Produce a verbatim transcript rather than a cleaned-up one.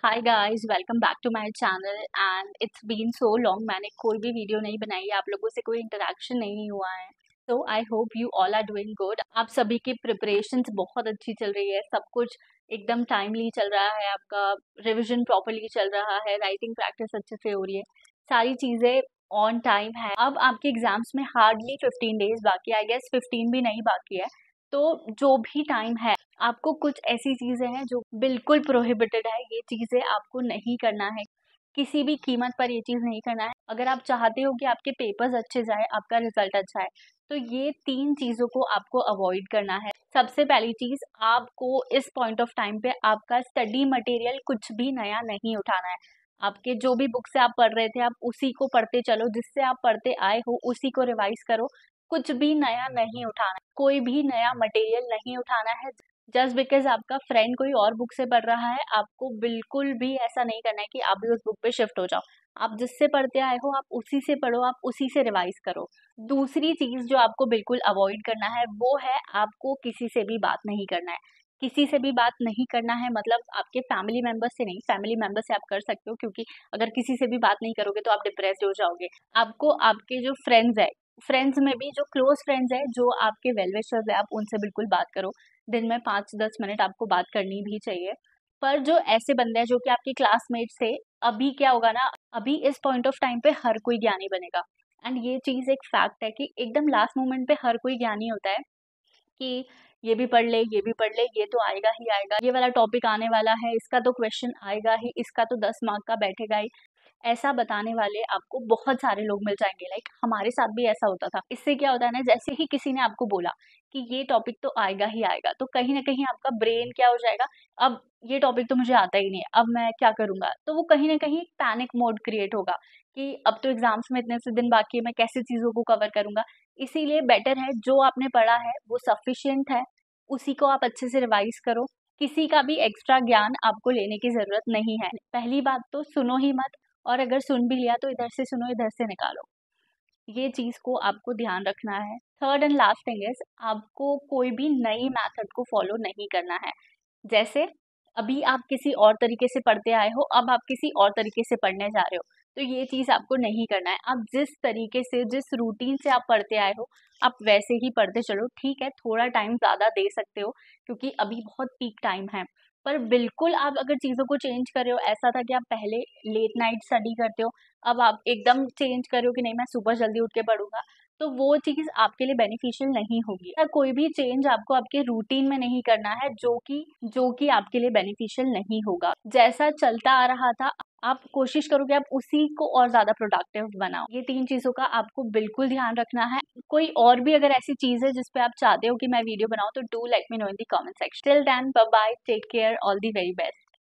Hi guys, welcome back to my channel and it's been so long. मैंने कोई भी video नहीं बनाई है, आप लोगों से कोई इंटरेक्शन नहीं हुआ है। तो I hope you all are doing good. आप सभी की प्रिपरेशंस बहुत अच्छी चल रही है, सब कुछ एकदम टाइमली चल रहा है, आपका रिविजन प्रॉपरली चल रहा है, राइटिंग प्रैक्टिस अच्छे से हो रही है, सारी चीज़ें ऑन टाइम है। अब आपके एग्जाम्स में हार्डली फिफ्टीन डेज बाकी है, आई गेस फिफ्टीन भी नहीं बाकी है। तो जो भी टाइम है, आपको कुछ ऐसी चीजें हैं जो बिल्कुल प्रोहिबिटेड है, ये चीजें आपको नहीं करना है, किसी भी कीमत पर ये चीज नहीं करना है। अगर आप चाहते हो कि आपके पेपर्स अच्छे जाए, आपका रिजल्ट अच्छा है, तो ये तीन चीजों को आपको अवॉइड करना है। सबसे पहली चीज, आपको इस पॉइंट ऑफ टाइम पे आपका स्टडी मटेरियल कुछ भी नया नहीं उठाना है। आपके जो भी बुक से आप पढ़ रहे थे, आप उसी को पढ़ते चलो, जिससे आप पढ़ते आए हो उसी को रिवाइज करो। कुछ भी नया नहीं उठाना है, कोई भी नया मटेरियल नहीं उठाना है। जस्ट बिकॉज आपका फ्रेंड कोई और बुक से पढ़ रहा है, आपको बिल्कुल भी ऐसा नहीं करना है कि आप भी उस बुक पे शिफ्ट हो जाओ। आप जिससे पढ़ते आए हो, आप उसी से पढ़ो, आप उसी से रिवाइज करो। दूसरी चीज जो आपको बिल्कुल अवॉइड करना है वो है, आपको किसी से भी बात नहीं करना है। किसी से भी बात नहीं करना है मतलब आपके फैमिली मेंबर से नहीं, फैमिली मेंबर से आप कर सकते हो, क्योंकि अगर किसी से भी बात नहीं करोगे तो आप डिप्रेस हो जाओगे। आपको आपके जो फ्रेंड्स है, फ्रेंड्स में भी जो क्लोज फ्रेंड्स है, जो आपके वेल विशर्स है, आप उनसे बिल्कुल बात करो। दिन में पाँच दस मिनट आपको बात करनी भी चाहिए। पर जो ऐसे बंदे हैं जो कि आपके क्लासमेट्स थे, अभी क्या होगा ना, अभी इस पॉइंट ऑफ टाइम पे हर कोई ज्ञानी बनेगा। एंड ये चीज एक फैक्ट है कि एकदम लास्ट मोमेंट पे हर कोई ज्ञानी होता है कि ये भी पढ़ ले, ये भी पढ़ ले, ये तो आएगा ही आएगा, ये वाला टॉपिक आने वाला है, इसका तो क्वेश्चन आएगा ही, इसका तो दस मार्क का बैठेगा ही। ऐसा बताने वाले आपको बहुत सारे लोग मिल जाएंगे। लाइक हमारे साथ भी ऐसा होता था। इससे क्या होता है ना, जैसे ही किसी ने आपको बोला कि ये टॉपिक तो आएगा ही आएगा, तो कहीं ना कहीं आपका ब्रेन क्या हो जाएगा, अब ये टॉपिक तो मुझे आता ही नहीं है, अब मैं क्या करूंगा। तो वो कहीं ना कहीं पैनिक मोड क्रिएट होगा कि अब तो एग्जाम्स में इतने से दिन बाकी है, मैं कैसे चीजों को कवर करूंगा। इसीलिए बेटर है जो आपने पढ़ा है वो सफिशियंट है, उसी को आप अच्छे से रिवाइज करो। किसी का भी एक्स्ट्रा ज्ञान आपको लेने की जरूरत नहीं है। पहली बात तो सुनो ही मत, और अगर सुन भी लिया तो इधर से सुनो, इधर से निकालो। ये चीज को आपको ध्यान रखना है। Third and last thing is, आपको कोई भी नई मेथड को फॉलो नहीं करना है। जैसे अभी आप किसी और तरीके से पढ़ते आए हो, अब आप किसी और तरीके से पढ़ने जा रहे हो, तो ये चीज आपको नहीं करना है। आप जिस तरीके से, जिस रूटीन से आप पढ़ते आए हो, आप वैसे ही पढ़ते चलो। ठीक है, थोड़ा टाइम ज्यादा दे सकते हो क्योंकि अभी बहुत पीक टाइम है, पर बिल्कुल आप अगर चीजों को चेंज कर रहे हो, ऐसा था कि आप पहले लेट नाइट स्टडी करते हो, अब आप एकदम चेंज कर रहे हो कि नहीं मैं सुबह जल्दी उठ के पढ़ूंगा, तो वो चीज आपके लिए बेनिफिशियल नहीं होगी। या कोई भी चेंज आपको आपके रूटीन में नहीं करना है जो कि जो कि आपके लिए बेनिफिशियल नहीं होगा। जैसा चलता आ रहा था, आप कोशिश करो कि आप उसी को और ज्यादा प्रोडक्टिव बनाओ। ये तीन चीजों का आपको बिल्कुल ध्यान रखना है। कोई और भी अगर ऐसी चीज है जिसपे आप चाहते हो कि मैं वीडियो बनाऊं, तो do let me know in the comment section. Till then, bye bye, take care, all the very best.